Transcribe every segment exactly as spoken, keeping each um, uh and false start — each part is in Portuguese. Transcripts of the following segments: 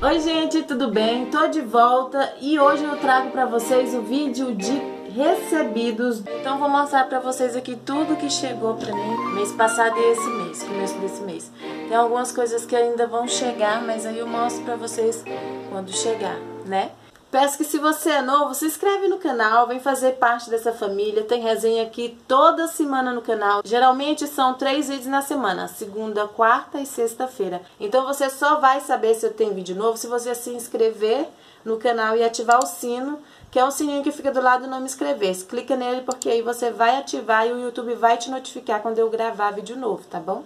Oi gente, tudo bem? Tô de volta e hoje eu trago pra vocês o vídeo de recebidos. Então vou mostrar pra vocês aqui tudo que chegou pra mim mês passado e esse mês, começo desse mês. Tem algumas coisas que ainda vão chegar, mas aí eu mostro pra vocês quando chegar, né? Peço que se você é novo, se inscreve no canal, vem fazer parte dessa família. Tem resenha aqui toda semana no canal. Geralmente são três vídeos na semana, segunda, quarta e sexta-feira. Então você só vai saber se eu tenho vídeo novo se você se inscrever no canal e ativar o sino, que é o sininho que fica do lado do nome inscrever. Clica nele porque aí você vai ativar e o YouTube vai te notificar quando eu gravar vídeo novo, tá bom?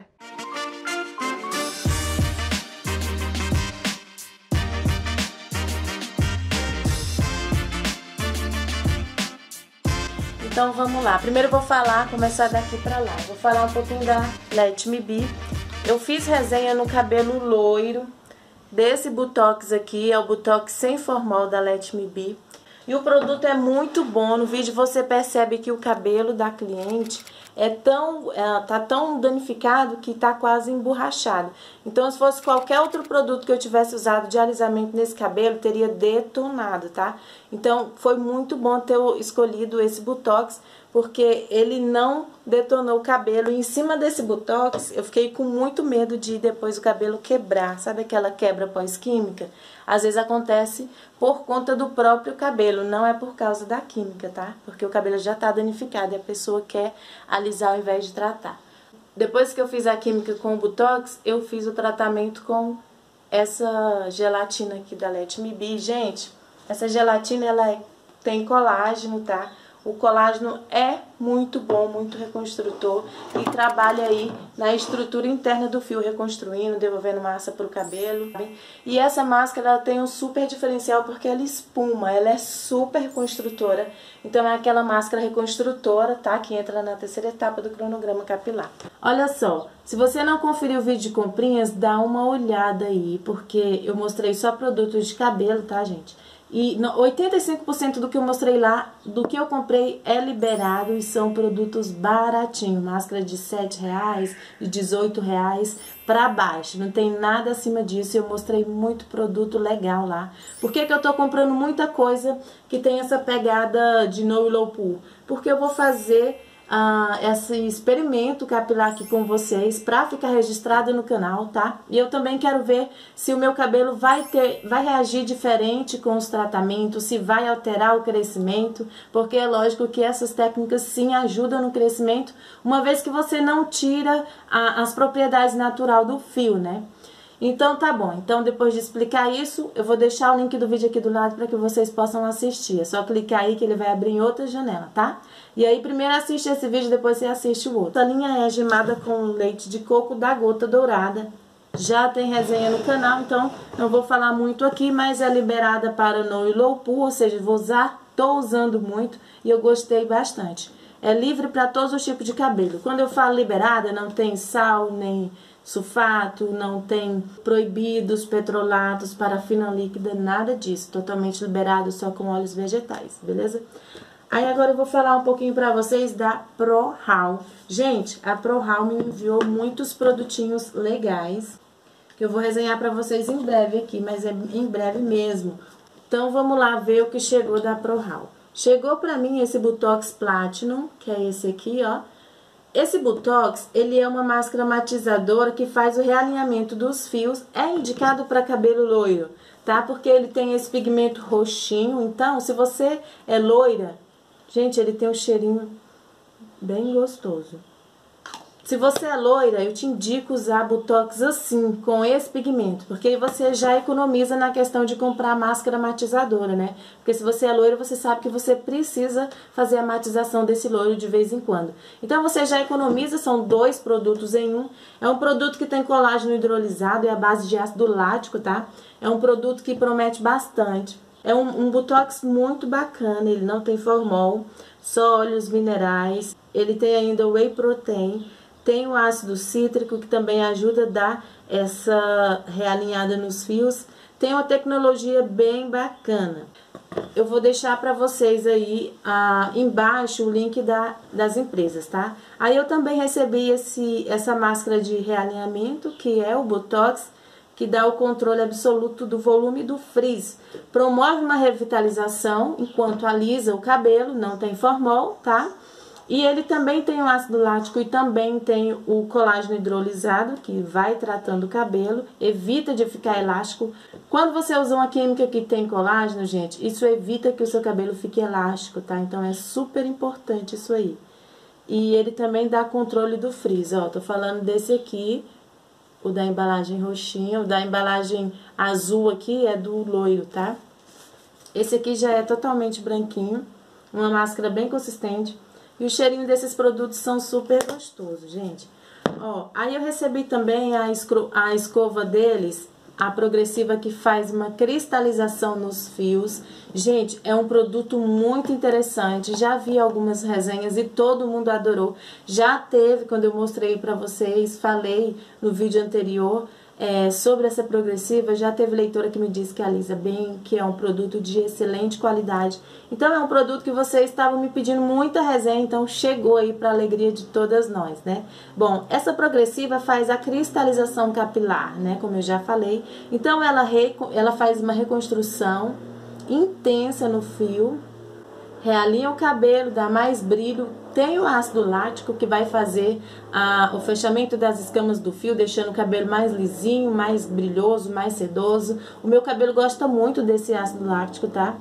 Então vamos lá, primeiro eu vou falar, começar daqui pra lá, vou falar um pouquinho da Let Me Be. Eu fiz resenha no cabelo loiro, desse Botox aqui, é o Botox sem formol da Let Me Be. E o produto é muito bom, no vídeo você percebe que o cabelo da cliente é tão, é, tá tão danificado que tá quase emborrachado. Então se fosse qualquer outro produto que eu tivesse usado de alisamento nesse cabelo, teria detonado, tá? Então foi muito bom ter escolhido esse Botox, porque ele não detonou o cabelo. E em cima desse Botox, eu fiquei com muito medo de depois o cabelo quebrar. Sabe aquela quebra pós-química? Às vezes acontece por conta do próprio cabelo, não é por causa da química, tá? Porque o cabelo já tá danificado e a pessoa quer alisar ao invés de tratar. Depois que eu fiz a química com o Botox, eu fiz o tratamento com essa gelatina aqui da Let Me Be. Gente, essa gelatina, ela é, tem colágeno, tá? O colágeno é muito bom, muito reconstrutor e trabalha aí na estrutura interna do fio, reconstruindo, devolvendo massa pro cabelo. E essa máscara, ela tem um super diferencial porque ela espuma, ela é super reconstrutora. Então é aquela máscara reconstrutora, tá? Que entra na terceira etapa do cronograma capilar. Olha só, se você não conferiu o vídeo de comprinhas, dá uma olhada aí, porque eu mostrei só produtos de cabelo, tá, gente? E oitenta e cinco por cento do que eu mostrei lá, do que eu comprei, é liberado e são produtos baratinhos. Máscara de sete reais, de dezoito reais pra baixo. Não tem nada acima disso. Eu mostrei muito produto legal lá. Por que que eu tô comprando muita coisa que tem essa pegada de no e low pool? Porque eu vou fazer Uh, esse experimento capilar aqui com vocês pra ficar registrado no canal, tá? E eu também quero ver se o meu cabelo vai ter, vai reagir diferente com os tratamentos, se vai alterar o crescimento, porque é lógico que essas técnicas sim ajudam no crescimento, uma vez que você não tira a, as propriedades naturais do fio, né? Então tá bom, então depois de explicar isso, eu vou deixar o link do vídeo aqui do lado para que vocês possam assistir. É só clicar aí que ele vai abrir em outra janela, tá? E aí primeiro assiste esse vídeo, depois você assiste o outro. A linha é gemada com leite de coco da Gota Dourada. Já tem resenha no canal, então não vou falar muito aqui, mas é liberada para no e low pool, ou seja, vou usar, tô usando muito e eu gostei bastante. É livre para todos os tipos de cabelo. Quando eu falo liberada, não tem sal, nem sulfato, não tem proibidos, petrolatos, parafina líquida, nada disso. Totalmente liberado, só com óleos vegetais, beleza? Aí agora eu vou falar um pouquinho pra vocês da ProHaul. Gente, a ProHaul me enviou muitos produtinhos legais, que eu vou resenhar pra vocês em breve aqui, mas é em breve mesmo. Então vamos lá ver o que chegou da ProHaul. Chegou pra mim esse Botox Platinum, que é esse aqui, ó. Esse Botox, ele é uma máscara matizadora que faz o realinhamento dos fios, é indicado para cabelo loiro, tá? Porque ele tem esse pigmento roxinho, então se você é loira, gente, ele tem um cheirinho bem gostoso. Se você é loira, eu te indico usar Botox assim, com esse pigmento, porque aí você já economiza na questão de comprar máscara matizadora, né? Porque se você é loira, você sabe que você precisa fazer a matização desse loiro de vez em quando. Então você já economiza, são dois produtos em um. É um produto que tem colágeno hidrolisado, é a base de ácido lático, tá? É um produto que promete bastante. É um, um Botox muito bacana, ele não tem formol, só óleos minerais, ele tem ainda o whey protein. Tem o ácido cítrico, que também ajuda a dar essa realinhada nos fios. Tem uma tecnologia bem bacana. Eu vou deixar para vocês aí ah, embaixo o link da, das empresas, tá? Aí eu também recebi esse, essa máscara de realinhamento, que é o Botox, que dá o controle absoluto do volume do frizz. Promove uma revitalização enquanto alisa o cabelo, não tem formol, tá? E ele também tem o ácido lático e também tem o colágeno hidrolisado, que vai tratando o cabelo, evita de ficar elástico. Quando você usa uma química que tem colágeno, gente, isso evita que o seu cabelo fique elástico, tá? Então é super importante isso aí. E ele também dá controle do frizz, ó, tô falando desse aqui, o da embalagem roxinha, o da embalagem azul aqui é do loiro, tá? Esse aqui já é totalmente branquinho, uma máscara bem consistente. E o cheirinho desses produtos são super gostosos, gente. Ó, aí eu recebi também a, escro a escova deles, a progressiva, que faz uma cristalização nos fios. Gente, é um produto muito interessante. Já vi algumas resenhas e todo mundo adorou. Já teve, quando eu mostrei pra vocês, falei no vídeo anterior é, sobre essa progressiva, já teve leitora que me disse que alisa bem, que é um produto de excelente qualidade. Então é um produto que vocês estavam me pedindo muita resenha, então chegou aí para alegria de todas nós, né? Bom, essa progressiva faz a cristalização capilar, né? Como eu já falei. Então ela, ela faz uma reconstrução intensa no fio, realinha o cabelo, dá mais brilho. Tem o ácido lático que vai fazer ah, o fechamento das escamas do fio, deixando o cabelo mais lisinho, mais brilhoso, mais sedoso. O meu cabelo gosta muito desse ácido lático, tá?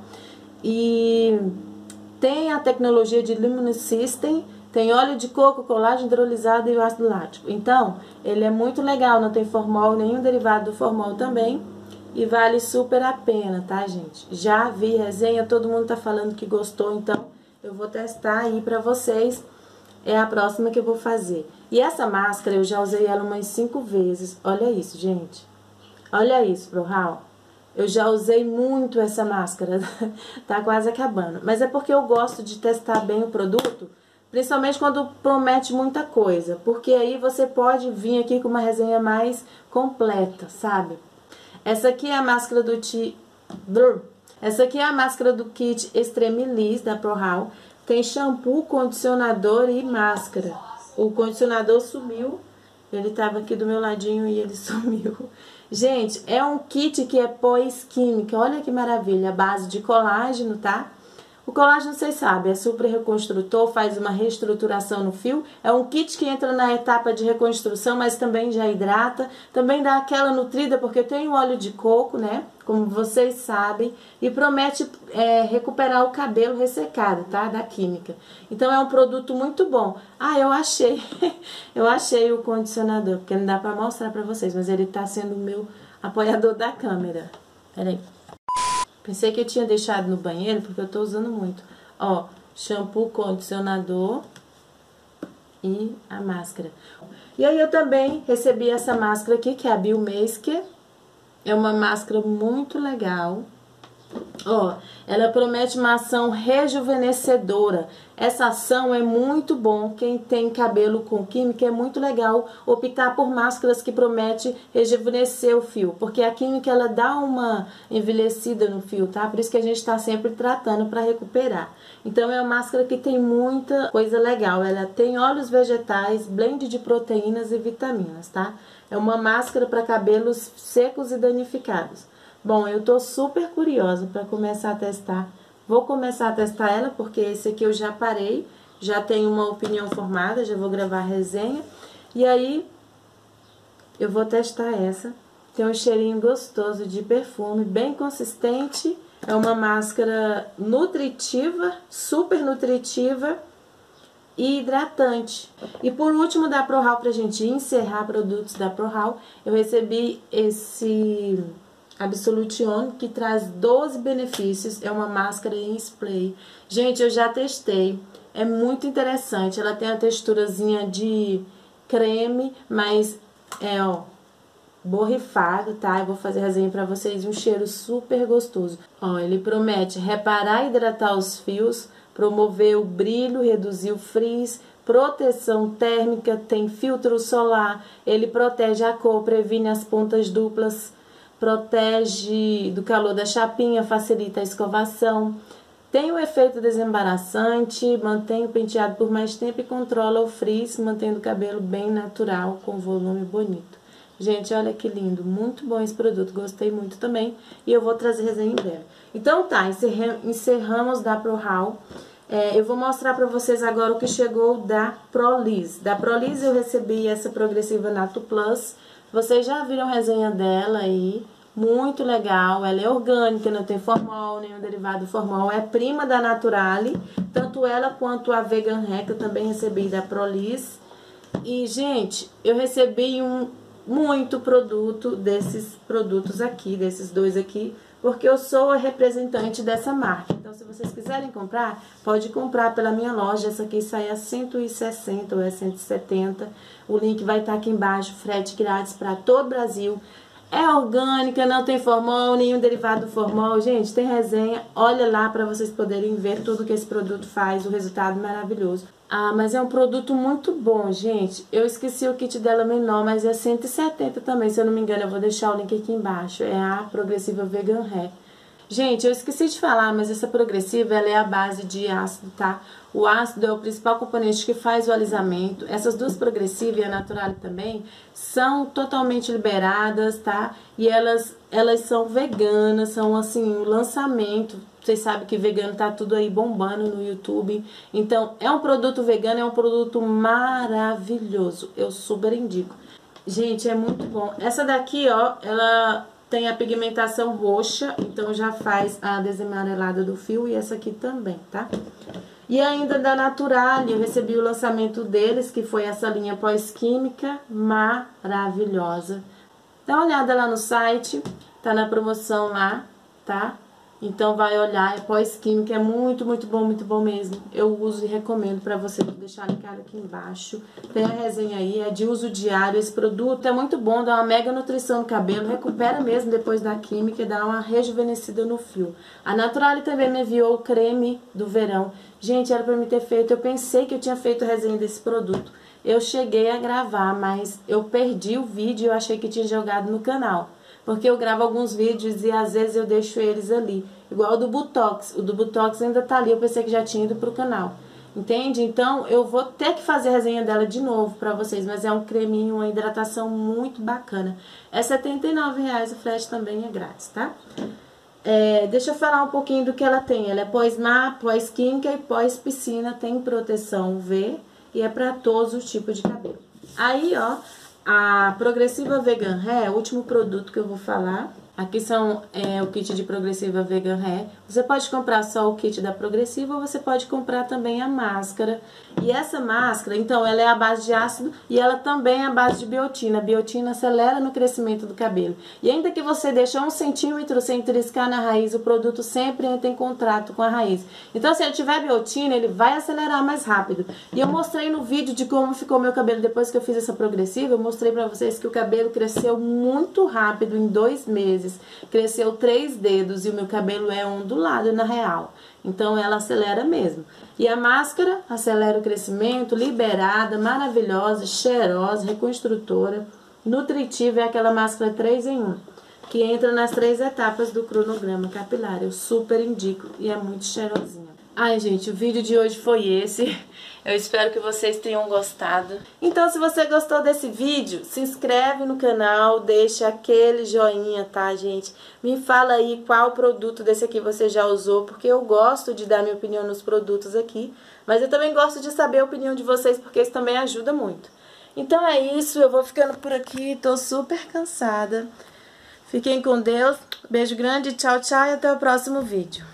E tem a tecnologia de Luminisystem, tem óleo de coco, colágeno hidrolisado e o ácido lático. Então, ele é muito legal, não tem formol, nenhum derivado do formol também. E vale super a pena, tá, gente? Já vi resenha, todo mundo tá falando que gostou, então eu vou testar aí pra vocês. É a próxima que eu vou fazer. E essa máscara, eu já usei ela umas cinco vezes. Olha isso, gente. Olha isso, Prohal. Eu já usei muito essa máscara. Tá quase acabando. Mas é porque eu gosto de testar bem o produto, principalmente quando promete muita coisa. Porque aí você pode vir aqui com uma resenha mais completa, sabe? Essa aqui é a máscara do Ti... Essa aqui é a máscara do kit Extreme Liss da Prohal. Tem shampoo, condicionador e máscara. O condicionador sumiu. Ele tava aqui do meu ladinho e ele sumiu. Gente, é um kit que é pós-química. Olha que maravilha. A base de colágeno, tá? O colágeno, vocês sabem, é super reconstrutor, faz uma reestruturação no fio. É um kit que entra na etapa de reconstrução, mas também já hidrata. Também dá aquela nutrida, porque tem o óleo de coco, né? Como vocês sabem. E promete é, recuperar o cabelo ressecado, tá? Da química. Então, é um produto muito bom. Ah, eu achei. eu achei o condicionador, porque não dá pra mostrar pra vocês, mas ele tá sendo o meu apoiador da câmera. Peraí. Pensei que eu tinha deixado no banheiro, porque eu tô usando muito. Ó, shampoo, condicionador e a máscara. E aí eu também recebi essa máscara aqui, que é a Biomasker. É uma máscara muito legal. Ó, ela promete uma ação rejuvenescedora. Essa ação é muito bom. Quem tem cabelo com química é muito legal optar por máscaras que prometem rejuvenescer o fio, porque a química ela dá uma envelhecida no fio, tá? Por isso que a gente tá sempre tratando para recuperar. Então é uma máscara que tem muita coisa legal. Ela tem óleos vegetais, blend de proteínas e vitaminas, tá? É uma máscara para cabelos secos e danificados. Bom, eu tô super curiosa para começar a testar. Vou começar a testar ela, porque esse aqui eu já parei, já tenho uma opinião formada, já vou gravar a resenha. E aí, eu vou testar essa. Tem um cheirinho gostoso de perfume, bem consistente. É uma máscara nutritiva, super nutritiva e hidratante. E por último, da Prohal, pra gente encerrar produtos da Prohal, eu recebi esse Absolute On, que traz doze benefícios. É uma máscara em spray. Gente, eu já testei. É muito interessante. Ela tem a texturazinha de creme, mas é, ó, borrifado, tá? Eu vou fazer resenha pra vocês. Um cheiro super gostoso. Ó, ele promete reparar e hidratar os fios, promover o brilho, reduzir o frizz, proteção térmica, tem filtro solar, ele protege a cor, previne as pontas duplas, protege do calor da chapinha, facilita a escovação, tem o efeito desembaraçante, mantém o penteado por mais tempo e controla o frizz, mantendo o cabelo bem natural, com volume bonito. Gente, olha que lindo, muito bom esse produto, gostei muito também. E eu vou trazer resenha em breve. Então tá, encerramos da ProHaul. É, eu vou mostrar pra vocês agora o que chegou da Proliss. Da Proliss eu recebi essa progressiva Nato Plus. Vocês já viram a resenha dela aí. Muito legal, ela é orgânica, não tem formol, nenhum derivado formol. É prima da Naturale. Tanto ela quanto a Vegan Hack eu também recebi da Proliss. E, gente, eu recebi um, muito produto desses produtos aqui, desses dois aqui. Porque eu sou a representante dessa marca. Então, se vocês quiserem comprar, pode comprar pela minha loja. Essa aqui sai a cento e sessenta ou é cento e setenta. O link vai estar aqui embaixo. Frete grátis para todo o Brasil. É orgânica, não tem formol, nenhum derivado do formol. Gente, tem resenha. Olha lá para vocês poderem ver tudo que esse produto faz. O resultado maravilhoso. Ah, mas é um produto muito bom, gente. Eu esqueci o kit dela menor, mas é cento e setenta também, se eu não me engano. Eu vou deixar o link aqui embaixo. É a Progressiva Vegan Hair. Gente, eu esqueci de falar, mas essa progressiva, ela é a base de ácido, tá? O ácido é o principal componente que faz o alisamento. Essas duas progressivas e a Naturale também são totalmente liberadas, tá? E elas, elas são veganas, são assim, um lançamento. Vocês sabem que vegano tá tudo aí bombando no YouTube. Então, é um produto vegano, é um produto maravilhoso. Eu super indico. Gente, é muito bom. Essa daqui, ó, ela tem a pigmentação roxa, então já faz a desamarelada do fio. E essa aqui também, tá? E ainda da Naturale, eu recebi o lançamento deles, que foi essa linha pós-química maravilhosa. Dá uma olhada lá no site, tá na promoção lá, tá? Então vai olhar, é pós-química, é muito, muito bom, muito bom mesmo. Eu uso e recomendo pra você, vou deixar linkado aqui embaixo. Tem a resenha aí, é de uso diário. Esse produto é muito bom, dá uma mega nutrição no cabelo, recupera mesmo depois da química e dá uma rejuvenescida no fio. A Naturale também me enviou o creme do verão. Gente, era pra mim ter feito, eu pensei que eu tinha feito a resenha desse produto. Eu cheguei a gravar, mas eu perdi o vídeo e eu achei que tinha jogado no canal. Porque eu gravo alguns vídeos e às vezes eu deixo eles ali. Igual o do Botox. O do Botox ainda tá ali, eu pensei que já tinha ido pro canal. Entende? Então eu vou ter que fazer a resenha dela de novo pra vocês. Mas é um creminho, uma hidratação muito bacana. É setenta e nove reais, o frete também é grátis, tá? É, deixa eu falar um pouquinho do que ela tem. Ela é pós-mar, pós-química e pós-piscina. Tem proteção U V e é pra todos os tipos de cabelo. Aí, ó, a Progressiva Vegan Hair, o último produto que eu vou falar. Aqui são é, o kit de Progressiva Vegan Hair. Você pode comprar só o kit da Progressiva ou você pode comprar também a máscara. E essa máscara, então, ela é a base de ácido e ela também é a base de biotina. A biotina acelera no crescimento do cabelo. E ainda que você deixe um centímetro sem triscar na raiz, o produto sempre entra em contato com a raiz. Então, se ele tiver biotina, ele vai acelerar mais rápido. E eu mostrei no vídeo de como ficou meu cabelo depois que eu fiz essa Progressiva. Eu mostrei pra vocês que o cabelo cresceu muito rápido em dois meses. Cresceu três dedos e o meu cabelo é ondulado na real. Então ela acelera mesmo. E a máscara acelera o crescimento, liberada, maravilhosa, cheirosa, reconstrutora, nutritiva. É aquela máscara três em um, que entra nas três etapas do cronograma capilar. Eu super indico e é muito cheirosinha. Ai, gente, o vídeo de hoje foi esse. Eu espero que vocês tenham gostado. Então, se você gostou desse vídeo, se inscreve no canal, deixa aquele joinha, tá, gente? Me fala aí qual produto desse aqui você já usou, porque eu gosto de dar minha opinião nos produtos aqui, mas eu também gosto de saber a opinião de vocês, porque isso também ajuda muito. Então é isso, eu vou ficando por aqui, tô super cansada. Fiquem com Deus, beijo grande, tchau, tchau e até o próximo vídeo.